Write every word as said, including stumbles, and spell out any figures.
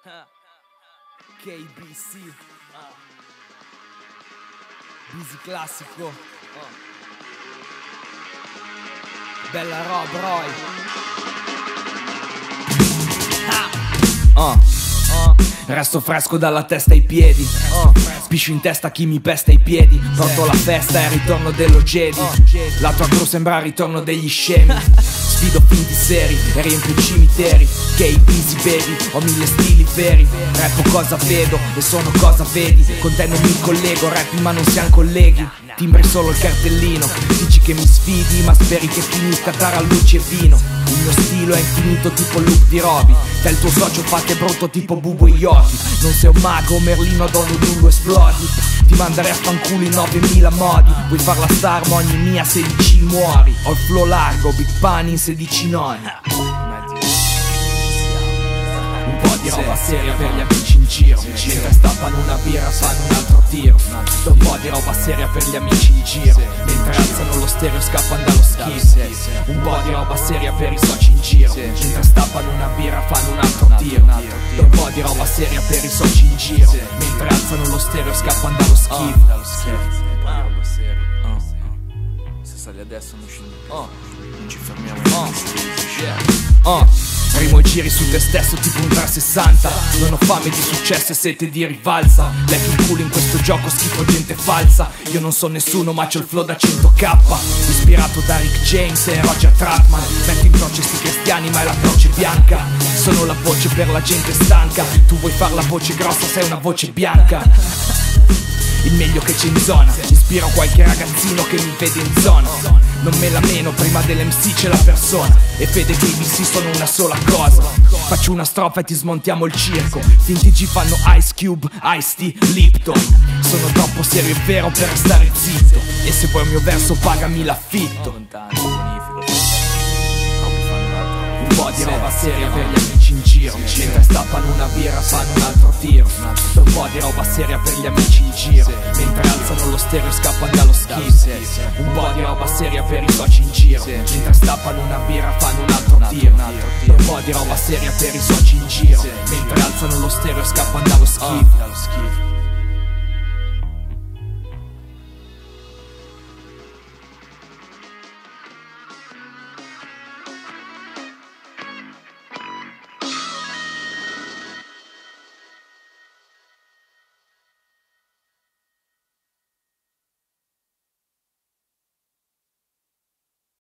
K B C, Busy classico, bella roba, Roy. uh. Resto fresco dalla testa ai piedi, spiscio in testa chi mi pesta i piedi. Porto la festa e il ritorno dello Jedi. La tua crew sembra il ritorno degli scemi. Sfido finti seri e riempio i cimiteri. K B C baby, ho mille stili veri. Rappo cosa vedo e sono cosa vedi. Con te non mi collego, rappi ma non siamo colleghi. Timbri solo il cartellino. Dici che mi sfidi ma speri che finisca tra luce e vino. Il mio stilo è infinito tipo look di Roby. Te il tuo socio fate brutto tipo Bubu e Yoki. Non sei un mago, Merlino, Don Odullo esplodi. Ti manderei a fanculo in novemila modi. Vuoi far la star ma ogni mia sedici muori. Ho il flow largo, Big Pan in sedici noni. Un po' di roba seria per gli amici in giro. Mentre stappano una birra fanno un altro tiro. Un po' di roba seria per gli amici in giro. Mentre alzano lo stereo scappano dallo schifo. Un po' di roba seria per i soci in giro. Mentre stappano una birra fanno un altro tiro. Un po' di roba seria per i soci in giro. Mentre alzano lo stereo scappano dallo schifo. Un po' di roba seria. Se sali adesso non scendi. Non ci fermiamo in Rimo e giri su te stesso tipo un trecentosessanta. Non ho fame di successo e sete di rivalsa. Lecchi il culo in questo gioco, schifo gente falsa. Io non so nessuno ma c'ho il flow da cento k. Ispirato da Rick James e Roger Troutman. Metti in croce sti cristiani ma è la croce bianca. Sono la voce per la gente stanca. Tu vuoi far la voce grossa, sei una voce bianca. Il meglio che c'è in zona. Ispiro qualche ragazzino che mi vede in zona. Non me la meno, prima dell'M C c'è la persona. E Fede e K B C sono una sola cosa. Faccio una strofa e ti smontiamo il circo. Finti G fanno Ice Cube, Ice-T, Lipton. Sono troppo serio e vero per restare zitto. E se vuoi il mio verso pagami l'affitto. Un po' di roba seria per gli amici in giro. Mentre stappano una birra fanno un altro tiro. Un po' di roba seria per gli amici in giro. Mentre alzano lo stereo scappano dallo schifo. Un po' di roba seria per i soci in giro. Mentre stappano una birra fanno un altro tiro. Un po' di roba seria per i soci in giro. Mentre alzano lo stereo scappano dallo schifo.